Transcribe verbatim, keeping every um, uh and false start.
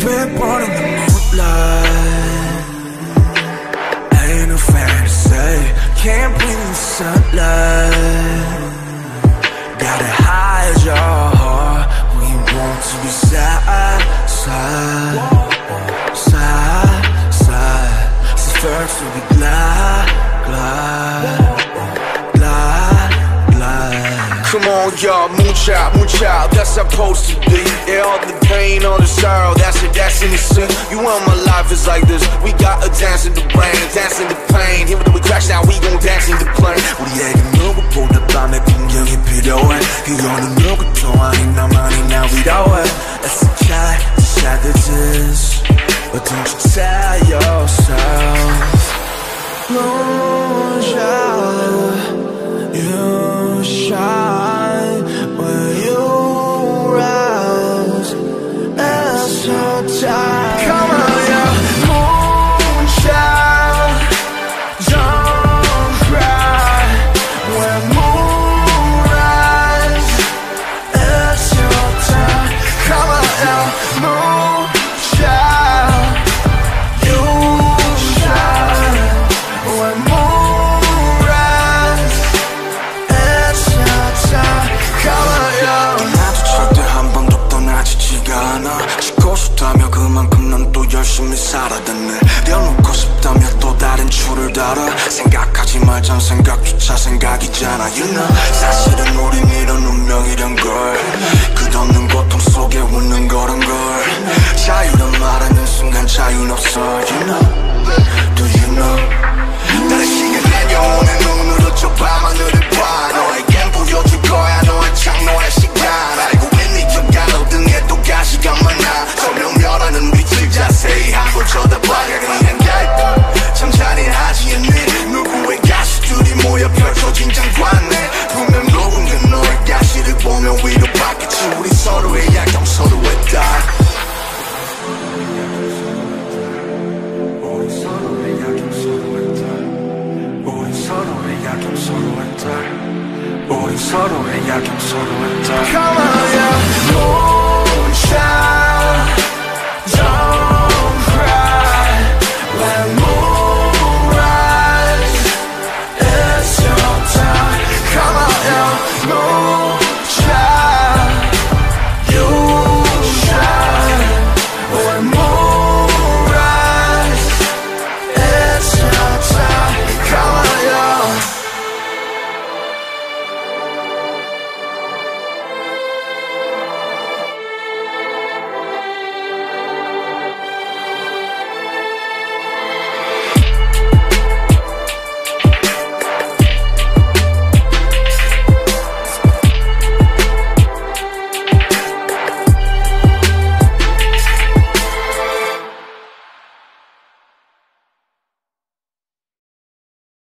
돼버린 the moonlight. Ain't no fantasy, can't breathe in the sunlight. Gotta hide your heart, we want to be side, side, side, side. So first we glide, glide, glide, glide. Come on, y'all, mooch out, mooch out, that's supposed to be. Yeah, all the pain, all the sorrow, that's it, that's innocent. You want my life is like this, we gotta dance in the rain, dance in the pain. Even though we crash now, we gon' dance in the plane. 우리에게 누구보다 밤의 풍경이 필요해. 이거는 누구도 아닌 나만이 날 위로해. It's a try to shatter this, but don't you tell yourself. Moonshine, you shine when you rise. It's your time. Come on, yeah. Moonshine, don't cry when moon rise. It's your time. Come on, yeah. Moonshine, you shine when moon rise. It's your time. Come on, yeah. 나도 절대 한 번도 떠나지지가 않아. 짓고 싶다며 그만큼 난 또 열심히 살아댔네. 내려놓고 싶다며 또 다른 줄을 달아. 생각하지 말자 생각조차 생각이잖아. You know 사실은 우린 이런 운명이란 걸, 끝없는 고통 속에 웃는 거란 걸. 자유란 말하는 순간 자유는 없어. You know, do you know? 다른 시간 내 영혼의 눈으로 저 밤하늘을 봐. 너에겐 보여줄 거야 너의 창노의 시간. 알고 있니 저 가로등에 또 가시가 많아. 설명멸하는 빛을 자세히 한번 쳐다봐. 그냥 참 잔인하지 않니? 누구의 가시들이 모여 펼쳐진 장관에 분명 누군가 너의 가시를 보면 위로받겠지. 우리 서로의 약점 서로의 딸. 우리 서로의 약점 서로의 딸. 우리 서로의 약점 서로의 딸. 우리 서로의 약점 서로의 딸. Come on, yeah.